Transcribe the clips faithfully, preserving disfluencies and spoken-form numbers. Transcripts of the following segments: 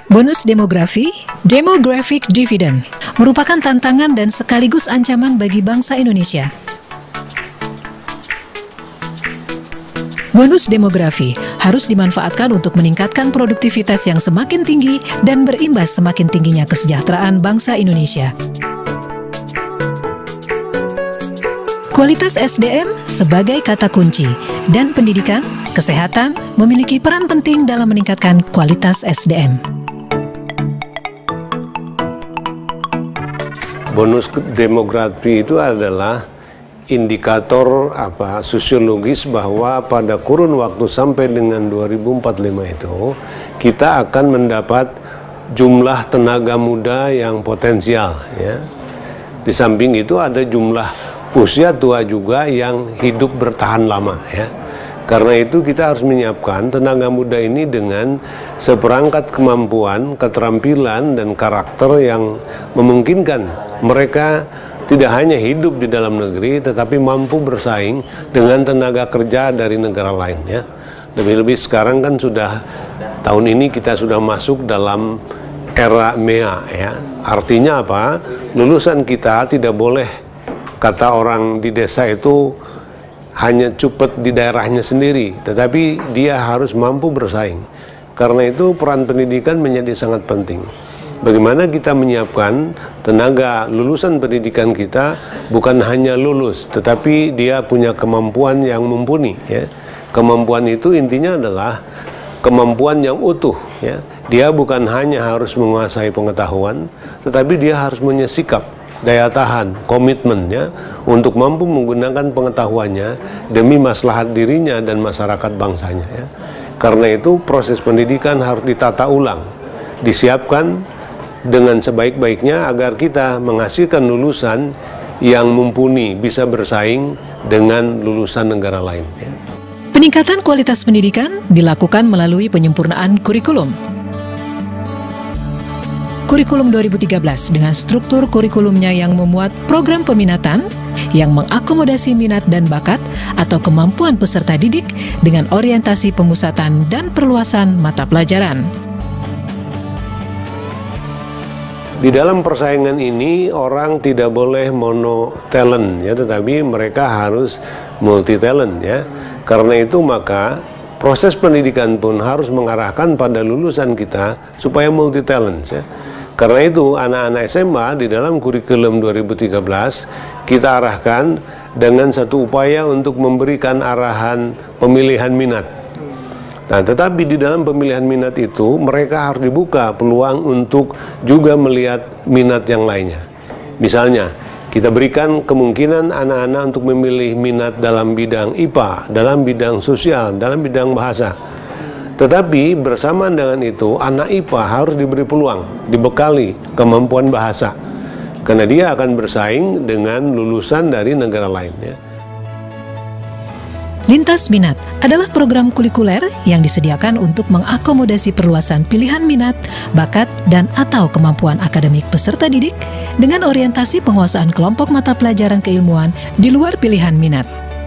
Bonus demografi, demographic dividend, merupakan tantangan dan sekaligus ancaman bagi bangsa Indonesia. Bonus demografi harus dimanfaatkan untuk meningkatkan produktivitas yang semakin tinggi dan berimbas semakin tingginya kesejahteraan bangsa Indonesia. Kualitas S D M sebagai kata kunci, dan pendidikan, kesehatan memiliki peran penting dalam meningkatkan kualitas S D M. Bonus demografi itu adalah indikator apa sosiologis bahwa pada kurun waktu sampai dengan dua ribu empat puluh lima itu kita akan mendapat jumlah tenaga muda yang potensial, ya. Di samping itu ada jumlah usia tua juga yang hidup bertahan lama, ya. Karena itu kita harus menyiapkan tenaga muda ini dengan seperangkat kemampuan, keterampilan, dan karakter yang memungkinkan mereka tidak hanya hidup di dalam negeri, tetapi mampu bersaing dengan tenaga kerja dari negara lain, ya. Lebih-lebih sekarang kan sudah, tahun ini kita sudah masuk dalam era M E A, ya. Artinya apa? Lulusan kita tidak boleh, kata orang di desa itu, hanya cupet di daerahnya sendiri, tetapi dia harus mampu bersaing. Karena itu peran pendidikan menjadi sangat penting. Bagaimana kita menyiapkan tenaga lulusan pendidikan kita bukan hanya lulus, tetapi dia punya kemampuan yang mumpuni, ya. Kemampuan itu intinya adalah kemampuan yang utuh, ya. Dia bukan hanya harus menguasai pengetahuan, tetapi dia harus punya sikap, daya tahan, komitmen, ya, untuk mampu menggunakan pengetahuannya demi maslahat dirinya dan masyarakat bangsanya, ya. Karena itu proses pendidikan harus ditata ulang, disiapkan dengan sebaik-baiknya agar kita menghasilkan lulusan yang mumpuni, bisa bersaing dengan lulusan negara lain, ya. Peningkatan kualitas pendidikan dilakukan melalui penyempurnaan kurikulum. Kurikulum dua ribu tiga belas dengan struktur kurikulumnya yang memuat program peminatan yang mengakomodasi minat dan bakat atau kemampuan peserta didik dengan orientasi pemusatan dan perluasan mata pelajaran. Di dalam persaingan ini orang tidak boleh mono talent, ya, tetapi mereka harus multi talent, ya. Karena itu maka proses pendidikan pun harus mengarahkan pada lulusan kita supaya multi talent, ya. Karena itu anak-anak S M A di dalam kurikulum dua ribu tiga belas kita arahkan dengan satu upaya untuk memberikan arahan pemilihan minat. Nah, tetapi di dalam pemilihan minat itu mereka harus dibuka peluang untuk juga melihat minat yang lainnya. Misalnya, kita berikan kemungkinan anak-anak untuk memilih minat dalam bidang I P A, dalam bidang sosial, dalam bidang bahasa. Tetapi bersamaan dengan itu, anak I P A harus diberi peluang, dibekali kemampuan bahasa. Karena dia akan bersaing dengan lulusan dari negara lainnya. Lintas Minat adalah program kulikuler yang disediakan untuk mengakomodasi perluasan pilihan minat, bakat, dan atau kemampuan akademik peserta didik dengan orientasi penguasaan kelompok mata pelajaran keilmuan di luar pilihan minat.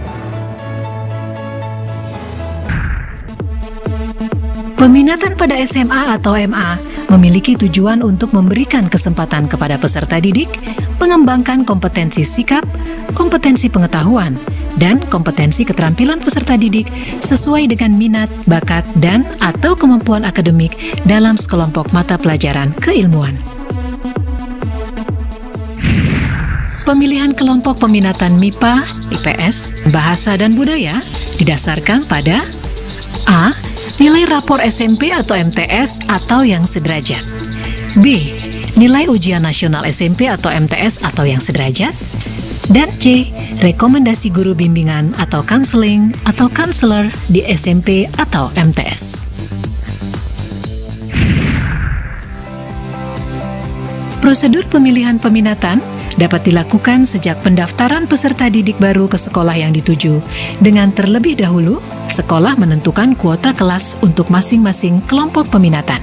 Peminatan pada S M A atau M A memiliki tujuan untuk memberikan kesempatan kepada peserta didik mengembangkan kompetensi sikap, kompetensi pengetahuan, dan kompetensi keterampilan peserta didik sesuai dengan minat, bakat, dan atau kemampuan akademik dalam sekelompok mata pelajaran keilmuan. Pemilihan kelompok peminatan M I P A, I P S, Bahasa dan Budaya didasarkan pada A. Nilai rapor S M P atau M T S atau yang sederajat. B. Nilai ujian nasional S M P atau M T S atau yang sederajat. Dan C. Rekomendasi guru bimbingan atau counseling atau counselor di S M P atau M T S. Prosedur pemilihan peminatan dapat dilakukan sejak pendaftaran peserta didik baru ke sekolah yang dituju, dengan terlebih dahulu sekolah menentukan kuota kelas untuk masing-masing kelompok peminatan.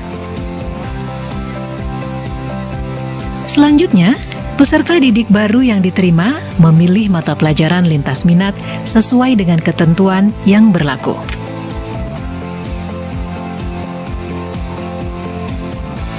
Selanjutnya, peserta didik baru yang diterima memilih mata pelajaran lintas minat sesuai dengan ketentuan yang berlaku.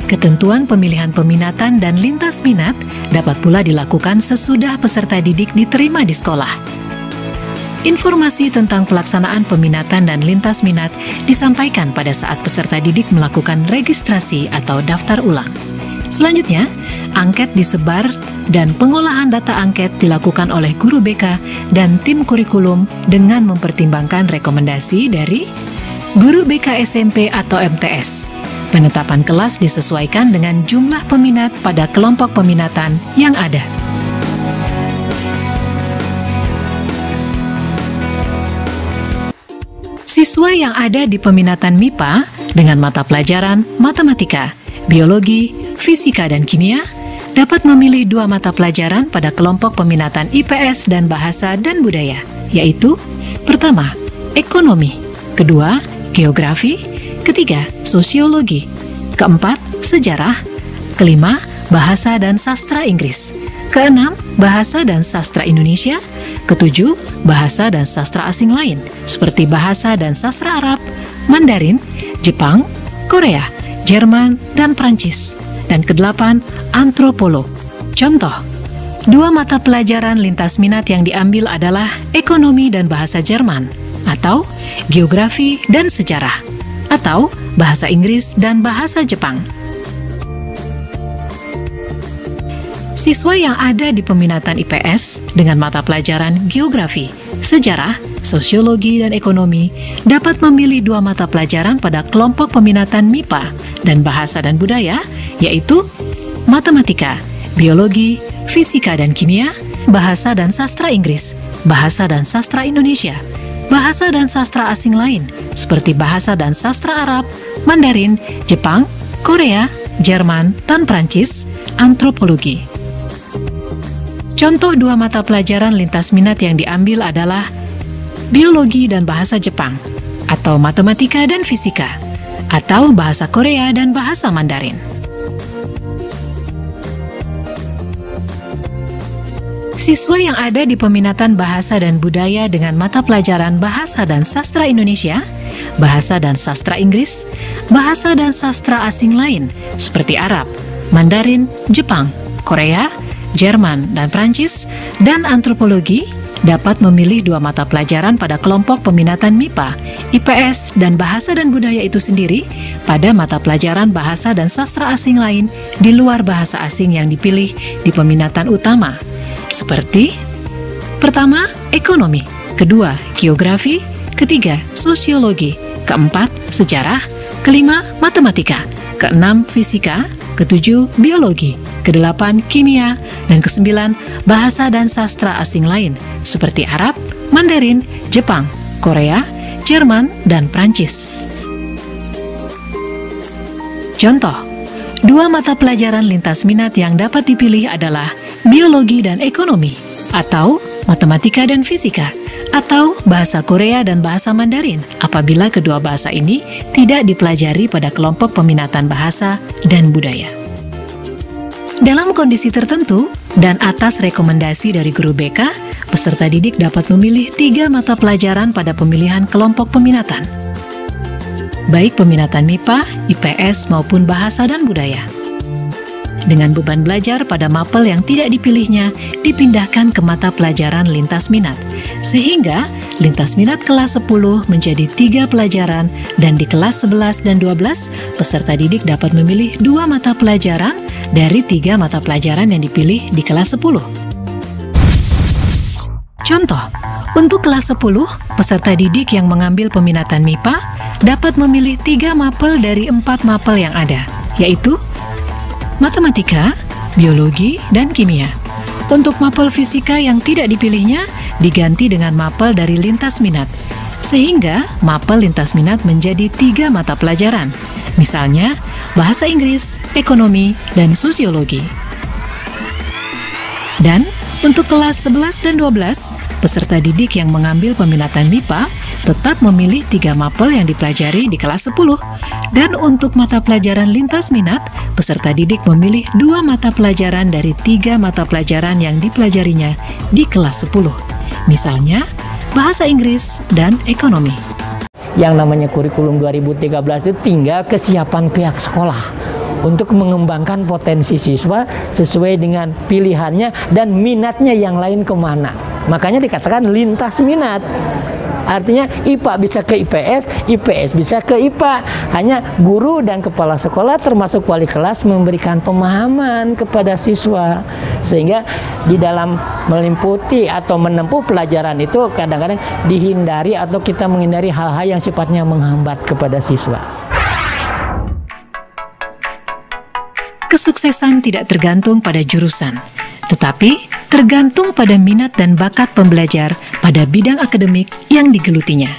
Ketentuan pemilihan peminatan dan lintas minat dapat pula dilakukan sesudah peserta didik diterima di sekolah. Informasi tentang pelaksanaan peminatan dan lintas minat disampaikan pada saat peserta didik melakukan registrasi atau daftar ulang. Selanjutnya, angket disebar dan pengolahan data angket dilakukan oleh guru B K dan tim kurikulum dengan mempertimbangkan rekomendasi dari guru B K S M P atau M T S. Penetapan kelas disesuaikan dengan jumlah peminat pada kelompok peminatan yang ada. Siswa yang ada di peminatan M I P A dengan mata pelajaran matematika, biologi, fisika, dan kimia dapat memilih dua mata pelajaran pada kelompok peminatan I P S dan bahasa dan budaya, yaitu pertama, ekonomi, kedua, geografi, ketiga, sosiologi, keempat, sejarah, kelima, bahasa dan sastra Inggris, keenam, bahasa dan sastra Indonesia, ketujuh, bahasa dan sastra asing lain, seperti bahasa dan sastra Arab, Mandarin, Jepang, Korea, Jerman, dan Prancis, dan kedelapan, antropolog. Contoh, dua mata pelajaran lintas minat yang diambil adalah ekonomi dan bahasa Jerman, atau geografi dan sejarah, atau bahasa Inggris dan bahasa Jepang. Siswa yang ada di peminatan I P S dengan mata pelajaran geografi, sejarah, sosiologi, dan ekonomi dapat memilih dua mata pelajaran pada kelompok peminatan M I P A dan bahasa dan budaya, yaitu matematika, biologi, fisika dan kimia, bahasa dan sastra Inggris, bahasa dan sastra Indonesia, bahasa dan sastra asing lain, seperti bahasa dan sastra Arab, Mandarin, Jepang, Korea, Jerman, dan Prancis, antropologi. Contoh dua mata pelajaran lintas minat yang diambil adalah biologi dan bahasa Jepang, atau matematika dan fisika, atau bahasa Korea dan bahasa Mandarin. Siswa yang ada di peminatan bahasa dan budaya dengan mata pelajaran bahasa dan sastra Indonesia, bahasa dan sastra Inggris, bahasa dan sastra asing lain seperti Arab, Mandarin, Jepang, Korea, Jerman, dan Prancis, dan antropologi dapat memilih dua mata pelajaran pada kelompok peminatan M I P A, I P S, dan bahasa dan budaya itu sendiri pada mata pelajaran bahasa dan sastra asing lain di luar bahasa asing yang dipilih di peminatan utama, seperti pertama, ekonomi, kedua, geografi, ketiga, sosiologi, keempat, sejarah, kelima, matematika, keenam, fisika, ketujuh, biologi, kedelapan, kimia, dan kesembilan, bahasa dan sastra asing lain seperti Arab, Mandarin, Jepang, Korea, Jerman, dan Prancis. Contoh, dua mata pelajaran lintas minat yang dapat dipilih adalah biologi dan ekonomi, atau matematika dan fisika, atau bahasa Korea dan bahasa Mandarin apabila kedua bahasa ini tidak dipelajari pada kelompok peminatan bahasa dan budaya. Dalam kondisi tertentu dan atas rekomendasi dari guru B K, peserta didik dapat memilih tiga mata pelajaran pada pemilihan kelompok peminatan, baik peminatan M I P A, I P S, maupun bahasa dan budaya. Dengan beban belajar pada mapel yang tidak dipilihnya dipindahkan ke mata pelajaran lintas minat, sehingga lintas minat kelas sepuluh menjadi tiga pelajaran dan di kelas sebelas dan dua belas peserta didik dapat memilih dua mata pelajaran dari tiga mata pelajaran yang dipilih di kelas sepuluh. Contoh, untuk kelas sepuluh, peserta didik yang mengambil peminatan M I P A dapat memilih tiga mapel dari empat mapel yang ada, yaitu matematika, biologi, dan kimia. Untuk mapel fisika yang tidak dipilihnya diganti dengan mapel dari lintas minat, sehingga mapel lintas minat menjadi tiga mata pelajaran, misalnya bahasa Inggris, ekonomi, dan sosiologi. Dan untuk kelas sebelas dan dua belas, peserta didik yang mengambil peminatan M I P A tetap memilih tiga mapel yang dipelajari di kelas sepuluh. Dan untuk mata pelajaran lintas minat, peserta didik memilih dua mata pelajaran dari tiga mata pelajaran yang dipelajarinya di kelas sepuluh. Misalnya, bahasa Inggris dan ekonomi. Yang namanya kurikulum dua ribu tiga belas itu tinggal kesiapan pihak sekolah untuk mengembangkan potensi siswa sesuai dengan pilihannya dan minatnya yang lain kemana. Makanya dikatakan lintas minat. Artinya I P A bisa ke I P S, I P S bisa ke I P A. Hanya guru dan kepala sekolah termasuk wali kelas memberikan pemahaman kepada siswa. Sehingga di dalam meliputi atau menempuh pelajaran itu kadang-kadang dihindari atau kita menghindari hal-hal yang sifatnya menghambat kepada siswa. Kesuksesan tidak tergantung pada jurusan, tetapi tergantung pada minat dan bakat pembelajar pada bidang akademik yang digelutinya.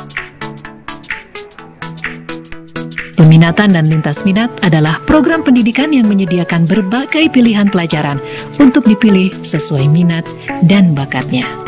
Peminatan dan lintas minat adalah program pendidikan yang menyediakan berbagai pilihan pelajaran untuk dipilih sesuai minat dan bakatnya.